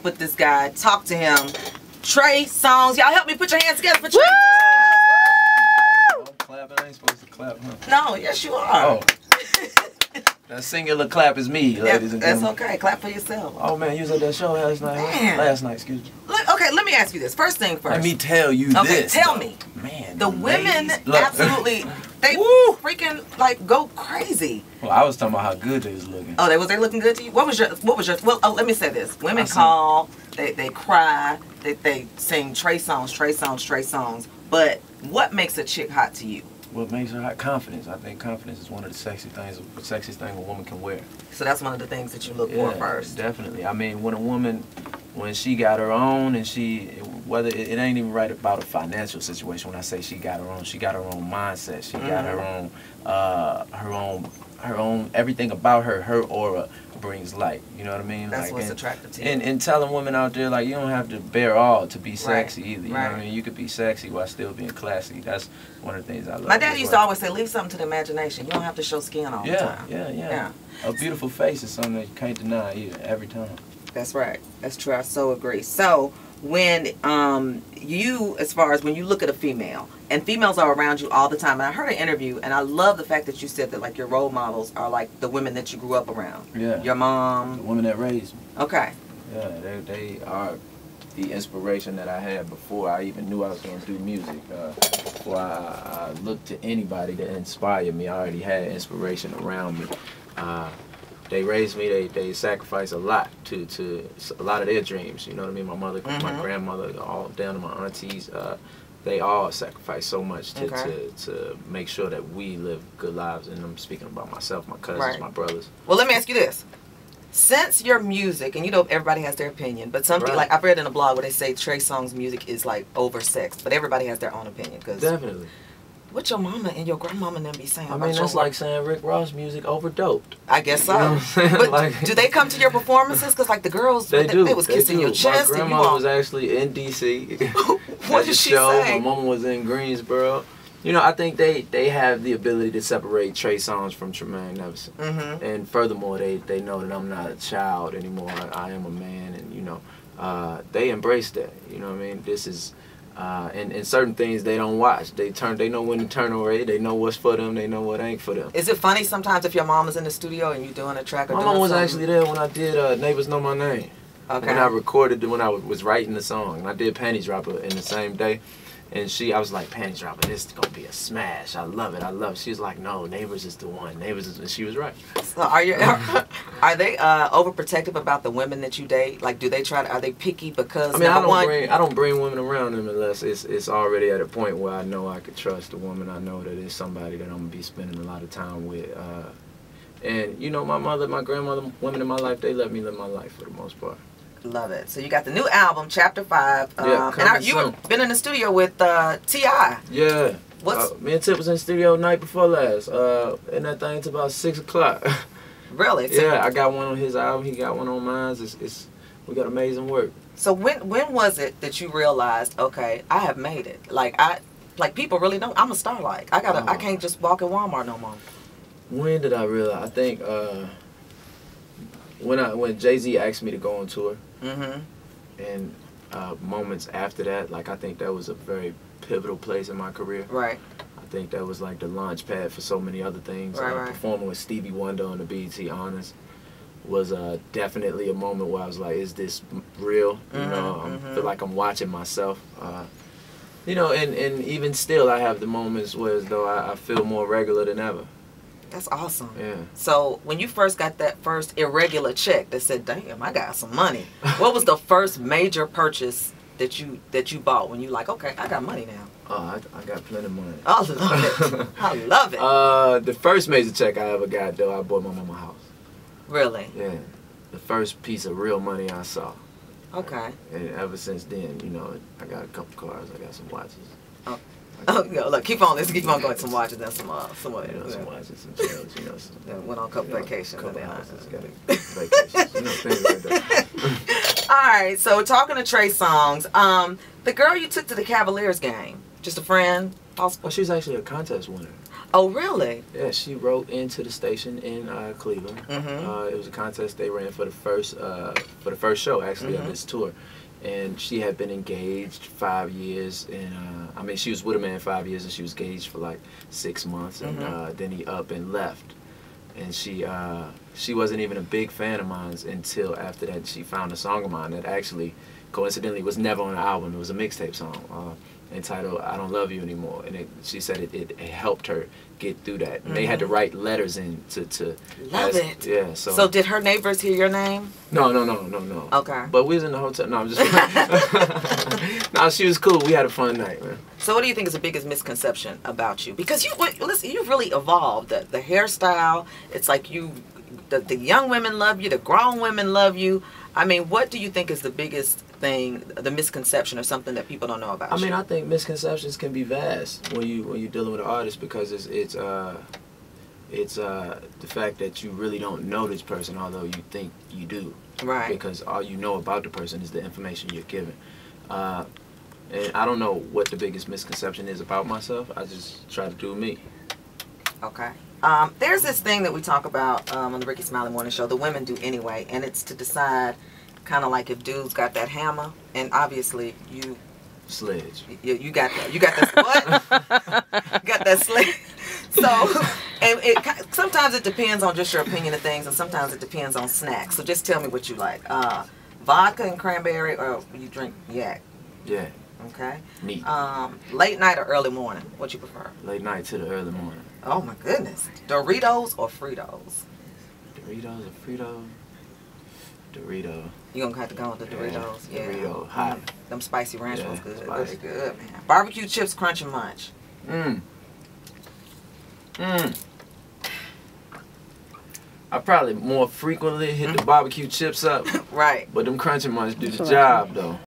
with this guy, talk to him. Trey Songz. Y'all help me put your hands together for Trey. Don't clap. I ain't supposed to clap, huh? No, yes you are. Oh. That singular clap is me, ladies and gentlemen. That's okay. Clap for yourself. Oh man, you was at that show last night. Man. Last night, excuse me. Okay, let me ask you this. First thing first. Let me tell you this. Okay, tell me. Man, the women look. absolutely, they freaking like go crazy. Well, I was talking about how good they was looking. Oh, was they looking good to you? What was your, well, let me say this. Women call, they cry, they sing Trey songs. But what makes a chick hot to you? What makes her hot? Confidence. I think confidence is one of the sexiest thing a woman can wear. So that's one of the things that you look for first. Definitely. I mean, when a woman, when she got her own, and whether it ain't even right about a financial situation. When I say she got her own mindset. She got her own everything about her aura brings light. You know what I mean? That's what's attractive to you. And telling women out there, like, you don't have to bear all to be sexy either. You know what I mean? You could be sexy while still being classy. That's one of the things I love. My dad used to always say, leave something to the imagination. You don't have to show skin all the time. Yeah. A beautiful face is something that you can't deny either, every time. That's right. That's true. I so agree. So when you, as far as when you look at a female, and females are around you all the time, and I heard an interview, and I love the fact that you said that like your role models are like the women that you grew up around. Yeah. Your mom. The women that raised me. Okay. Yeah, they are the inspiration that I had before I even knew I was going to do music. Before I looked to anybody to inspire me, I already had inspiration around me. They raised me, they sacrificed a lot to a lot of their dreams. You know what I mean? My mother, my grandmother, all down to my aunties, they all sacrificed so much to make sure that we live good lives. And I'm speaking about myself, my cousins, my brothers. Well, let me ask you this. Since your music, and you know everybody has their opinion, but some people, like I've read in a blog where they say Trey Songz music is like oversexed, but everybody has their own opinion. Definitely. What your mama and your grandmama and them be saying? I mean, that's like saying Rick Ross music overdoped. I guess so. You know what I'm saying? But like, do they come to your performances? Because like the girls, they was kissing your chest. My grandma was actually in D.C. What did she say? My mama was in Greensboro. You know, I think they have the ability to separate Trey Songz from Tremaine Nevison. And furthermore, they know that I'm not a child anymore. I am a man, and you know, they embrace that. You know what I mean? This is. And certain things they don't watch. They know when to turn away. They know what's for them. They know what ain't for them. Is it funny sometimes if your mom is in the studio and you doing a track or my mom was actually there when I did Neighbors Know My Name. Okay. When I recorded when I was writing the song. And I did Panty Dropper in the same day. And I was like, Panty Dropper, this is gonna be a smash. I love it. She was like, no, Neighbors is the one. And she was right. So are they overprotective about the women that you date? Like, are they picky because? I mean, I don't bring women around them unless it's already at a point where I know I could trust the woman. I know that it's somebody that I'm gonna be spending a lot of time with. And you know, my mother, my grandmother, women in my life, they let me live my life for the most part. Love it. So you got the new album, Chapter 5. And you've been in the studio with T.I. Yeah. Me and Tip was in the studio night before last. And that thing's about 6 o'clock. Really? Yeah, I got one on his album. He got one on mine. We got amazing work. So when was it that you realized, okay, I have made it? Like people really don't. I'm a star. Like I can't just walk in Walmart no more. When did I realize? I think when Jay-Z asked me to go on tour. And moments after that, like I think that was a very pivotal place in my career. Right. I think that was like the launch pad for so many other things. Performing with Stevie Wonder on the BET Honors was definitely a moment where I was like, is this real? You know, I feel like I'm watching myself. You know, and even still I have the moments where as though I feel more regular than ever. That's awesome. Yeah. So when you first got that first irregular check that said, damn, I got some money. What was the first major purchase that you bought when you like, okay, I got money now? Oh, I got plenty of money. I love it. I love it. The first major check I ever got, though, I bought my mama a house. Really? Yeah. The first piece of real money I saw. Okay. And ever since then, you know, I got a couple cars, I got some watches. Oh, no, look, keep on going. Some watches and some some watches, some shells, you know. Went on a couple vacations. Couple houses, got vacations, you know, things like that. All right, so talking to Trey Songz, the girl you took to the Cavaliers game, just a friend, possible? Well, she was actually a contest winner. Oh, really? Yeah, she wrote into the station in Cleveland. It was a contest they ran for the first show actually of this tour, and she had been engaged 5 years, and I mean she was with a man 5 years, and she was engaged for like 6 months, and then he up and left, and she wasn't even a big fan of mine until after that she found a song of mine that actually coincidentally was never on the album. It was a mixtape song entitled "I Don't Love You Anymore," and she said it helped her get through that. And they had to write letters in to love it. Yeah. So did her neighbors hear your name? No. Okay. But we was in the hotel. No, I'm just no, she was cool. We had a fun night, man. So what do you think is the biggest misconception about you? Because listen, you've really evolved. The hairstyle, it's like the young women love you, the grown women love you. I mean, what do you think is the biggest thing, the misconception or something that people don't know about you? I mean, I think misconceptions can be vast when you're dealing with an artist, because it's the fact that you really don't know this person, although you think you do. Right. Because all you know about the person is the information you're given. And I don't know what the biggest misconception is about myself. I just try to do me. Okay. There's this thing that we talk about on the Rickey Smiley Morning Show, the women do anyway, and it's to decide kind of like if dudes got that hammer, and obviously you... Sledge. You got that. You got that what? You got that sledge. So, and sometimes it depends on just your opinion of things, and sometimes it depends on snacks. So just tell me what you like. Vodka and cranberry, or you drink yak? Yeah. Okay. Neat. Late night or early morning? What you prefer? Late night to the early morning. Oh my goodness. Doritos or Fritos? Doritos or Fritos? Dorito. You're gonna have to go with the Doritos. Yeah. Dorito, hot. Them spicy ranch ones good. Spicy. Very good, man. Barbecue chips, crunch and munch. I probably more frequently hit the barbecue chips up. Right. But them crunching munch do the job though.